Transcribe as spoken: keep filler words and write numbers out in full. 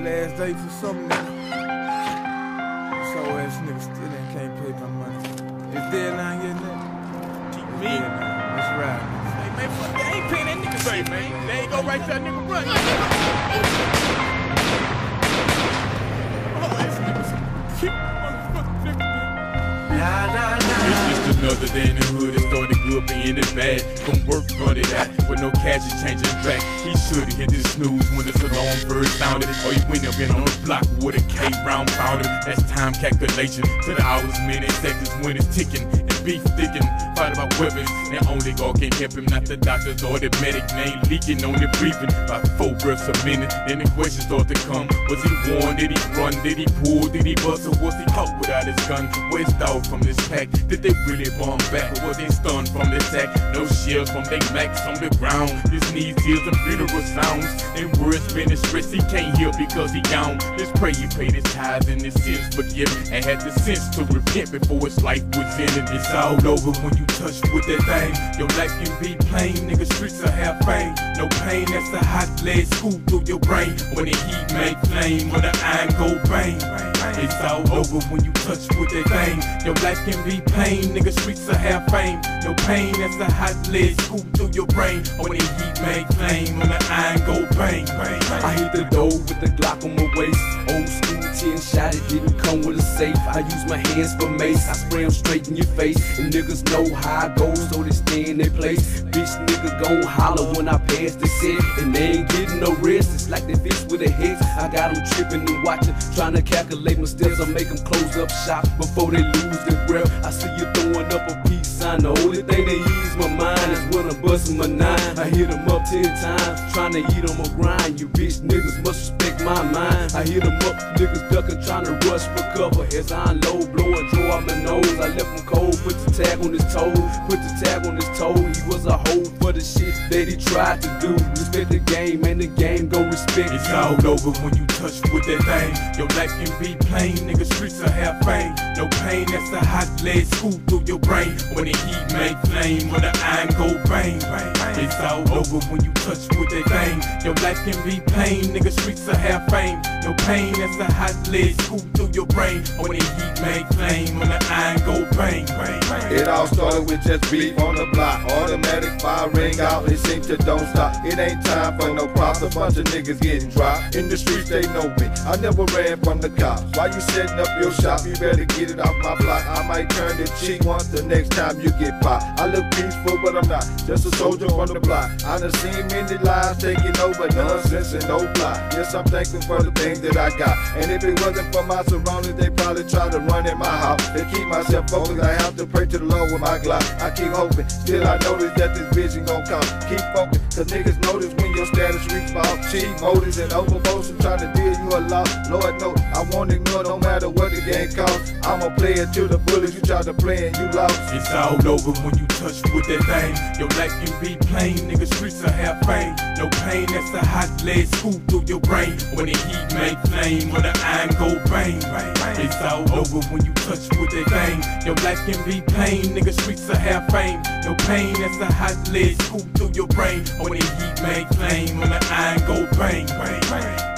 last day for some nigga. So ass nigga still ain't can't pay my money. It's deadline yet, nigga? Keep me? That's right. Hey, man, fuck, they ain't paying that nigga straight, man. They ain't go right to that nigga run. Oh, ass nigga, some cute motherfucking nigga, man. Nah, nah, nah. It's just another day in the hood. It started good, being it bad. From work, running out with no cash, is changing back. He should've hit his snooze when the alarm first sounded. Or he went up in on the block with a K round powder. That's time calculation to the hours, minutes, seconds when it's ticking. And beef sticking, fight about weapons. And only God can help him, not the doctors or the medic. Name leaking on the briefing. About four breaths a minute. Then the questions start to come. Was he warned? Did he run? Did he pull? Did he bust? Or was he caught without his gun? Where's out from this pack? Did they really bomb back? Or was they stunned from the sack? No shells from they max on the ground. His knees, tears, and funeral sounds. And words been stressed, he can't heal because he gone. Let's pray he paid his tithes and his sins forgiven. And had the sense to repent before his life was ended. It's all over when you touch with that thing. Your life can be plain, nigga, streets will have fame. No pain, that's a hot lead scoop through your brain. When the heat make flame, when the iron go bang. It's all over when you touch with that thing. Your life can be pain, nigga, streets will have fame. No pain, that's a hot lead scoop through your brain. When the heat make flame, when the iron go bang, bang, bang. I hit the door with the Glock on my waist. Old school ten shot, it didn't come with a safe. I use my hands for mace, I spray them straight in your face. And niggas know how I go, so they stay in their place. Bitch nigga gon' holler when I pass the set. And they ain't getting no rest, it's like they fist with a hex. I got them tripping and watching, trying to calculate my steps. I make them close up shop before they lose their breath. I see you throwing up a peace sign. The only thing that ease my mind is when I'm busting my nine. I hit them up ten times, trying to eat on my grind. You bitch niggas must respect my mind. I hit them up, niggas ducking, trying to rush for cover. As I unload, blowing, draw out my nose. I left him cold, put the tag on his toe. Put the tag on his toe. He was a hoe for the shit that he tried to do. Respect the game, and the game gon' respect It's you. all over when you touch with that thing. Your life can be plain, nigga, streets will have fame. No pain, that's a hot lead scoop through your brain. When the heat make flame, when the iron go bang, bang. It's all over when you touch with that thing. Your life can be pain, nigga, streets will have fame. No pain, that's a hot lead scoop through your brain. When the heat make flame, when the iron go bang, bang, bang. It all started with just beef on the block. Automatic fire ring out, it seems to don't stop. It ain't time for no props, a bunch of niggas getting dropped. In the streets they know me, I never ran from the cops. While you setting up your shop, you better get it off my block. I might turn the cheek once the next time you get popped. I look peaceful but I'm not, just a soldier on the block. I done seen many lives taking over, nonsense and no plot. Yes, I'm thankful for the things that I got. And if it wasn't for my surroundings, they probably try to run in my house. To keep myself focused, I have to pray to the Lord with my Glock. I keep hoping, still I notice that this vision gon' come. Keep focused, cause niggas notice when your status reach fall. Cheap motives and overmotion trying to deal you a loss. Lord knows, I won't ignore no matter what the game costs. I'ma play it till the bullets you try to play and you lost. It's all over when you touch with that thing. Your life can be plain, nigga, streets will have fame. No pain, that's a hot lead scoop through your brain. When the heat make flame, when the iron go bang, bang. It's all over when you touch with that thing. Your life can be plain, nigga, streets will have fame. No pain, that's a hot lead scoop through your brain. When the heat make flame, when the iron go bang, bang, bang.